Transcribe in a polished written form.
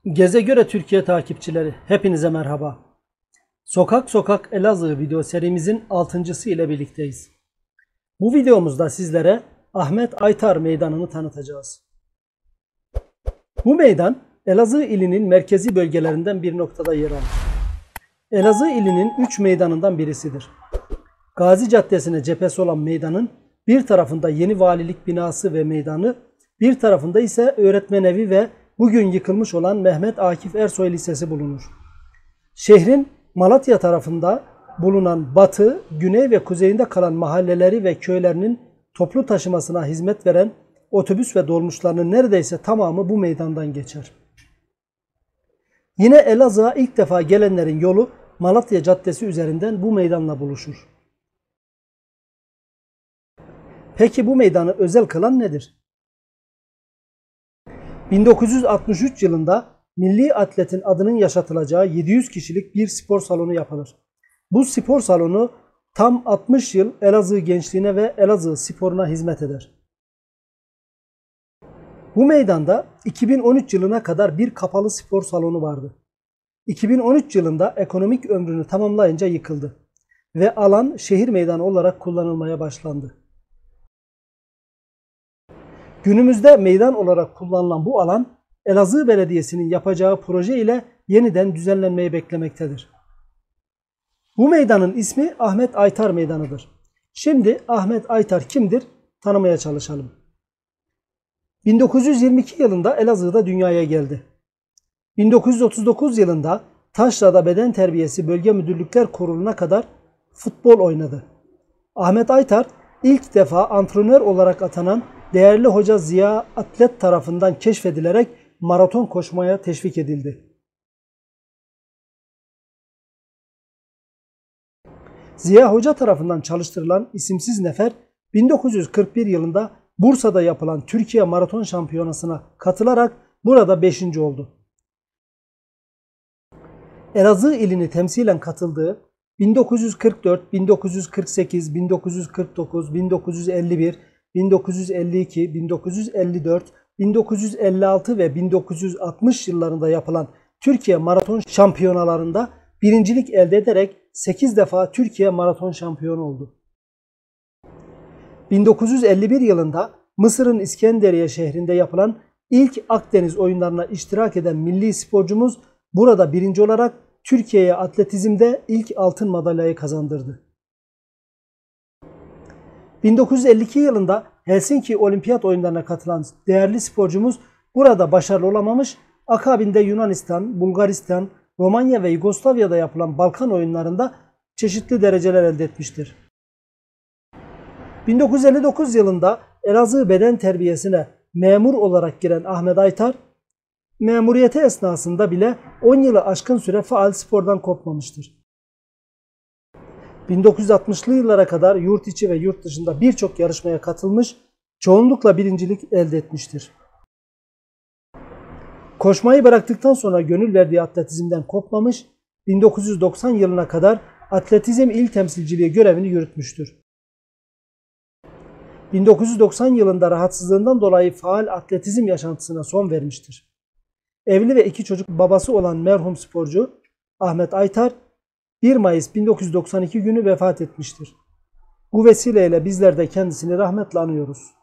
Geze Göre Türkiye takipçileri, hepinize merhaba. Sokak Sokak Elazığ video serimizin 6.'sı ile birlikteyiz. Bu videomuzda sizlere Ahmet Aytar Meydanı'nı tanıtacağız. Bu meydan Elazığ ilinin merkezi bölgelerinden bir noktada yer alır. Elazığ ilinin 3 meydanından birisidir. Gazi Caddesi'ne cephesi olan meydanın bir tarafında yeni valilik binası ve meydanı, bir tarafında ise öğretmenevi ve bugün yıkılmış olan Mehmet Akif Ersoy Lisesi bulunur. Şehrin Malatya tarafında bulunan batı, güney ve kuzeyinde kalan mahalleleri ve köylerinin toplu taşımasına hizmet veren otobüs ve dolmuşlarının neredeyse tamamı bu meydandan geçer. Yine Elazığ'a ilk defa gelenlerin yolu Malatya Caddesi üzerinden bu meydanla buluşur. Peki bu meydanı özel kılan nedir? 1963 yılında milli atletin adının yaşatılacağı 700 kişilik bir spor salonu yapılır. Bu spor salonu tam 60 yıl Elazığ gençliğine ve Elazığ sporuna hizmet eder. Bu meydanda 2013 yılına kadar bir kapalı spor salonu vardı. 2013 yılında ekonomik ömrünü tamamlayınca yıkıldı ve alan şehir meydanı olarak kullanılmaya başlandı. Günümüzde meydan olarak kullanılan bu alan Elazığ Belediyesi'nin yapacağı proje ile yeniden düzenlenmeyi beklemektedir. Bu meydanın ismi Ahmet Aytar Meydanı'dır. Şimdi Ahmet Aytar kimdir? Tanımaya çalışalım. 1922 yılında Elazığ'da dünyaya geldi. 1939 yılında Taşra'da Beden Terbiyesi Bölge Müdürlükler Kurulu'na kadar futbol oynadı. Ahmet Aytar ilk defa antrenör olarak atanan değerli hoca Ziya Atlet tarafından keşfedilerek maraton koşmaya teşvik edildi. Ziya Hoca tarafından çalıştırılan isimsiz nefer 1941 yılında Bursa'da yapılan Türkiye Maraton Şampiyonası'na katılarak burada 5. oldu. Elazığ ilini temsilen katıldığı 1944, 1948, 1949, 1951, 1952, 1954, 1956 ve 1960 yıllarında yapılan Türkiye Maraton Şampiyonalarında birincilik elde ederek 8 defa Türkiye Maraton Şampiyonu oldu. 1951 yılında Mısır'ın İskenderiye şehrinde yapılan ilk Akdeniz oyunlarına iştirak eden milli sporcumuz burada birinci olarak Türkiye'ye atletizmde ilk altın madalyayı kazandırdı. 1952 yılında Helsinki Olimpiyat Oyunlarına katılan değerli sporcumuz burada başarılı olamamış, akabinde Yunanistan, Bulgaristan, Romanya ve Yugoslavya'da yapılan Balkan oyunlarında çeşitli dereceler elde etmiştir. 1959 yılında Elazığ Beden Terbiyesi'ne memur olarak giren Ahmet Aytar, memuriyeti esnasında bile 10 yılı aşkın süre faal spordan kopmamıştır. 1960'lı yıllara kadar yurt içi ve yurt dışında birçok yarışmaya katılmış, çoğunlukla birincilik elde etmiştir. Koşmayı bıraktıktan sonra gönül verdiği atletizmden kopmamış, 1990 yılına kadar atletizm il temsilciliği görevini yürütmüştür. 1990 yılında rahatsızlığından dolayı faal atletizm yaşantısına son vermiştir. Evli ve 2 çocuk babası olan merhum sporcu Ahmet Aytar 1 Mayıs 1992 günü vefat etmiştir. Bu vesileyle bizler de kendisini rahmetle anıyoruz.